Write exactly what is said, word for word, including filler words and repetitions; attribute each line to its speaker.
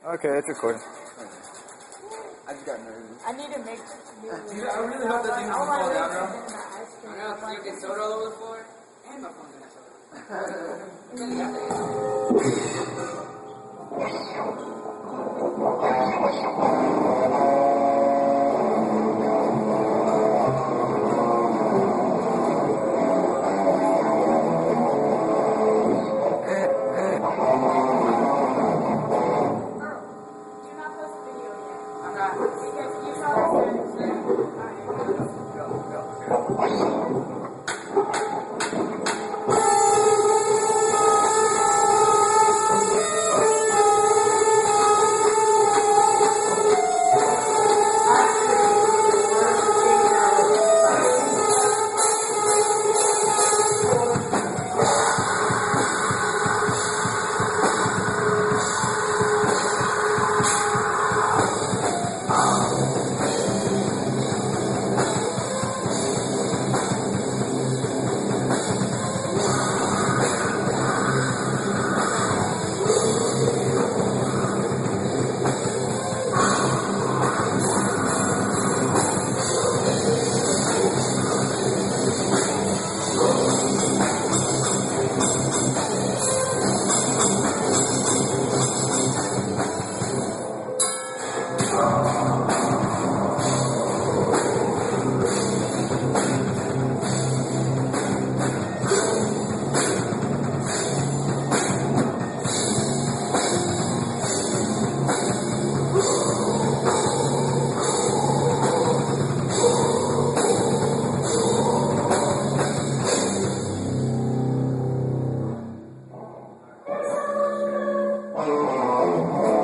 Speaker 1: Okay, it's recording.
Speaker 2: I just got nervous.
Speaker 3: I need to make.
Speaker 2: Dude, I really hope that thing doesn't fall down, bro.
Speaker 4: I know, you get soda all over the floor, and my phone's in that
Speaker 2: Oh.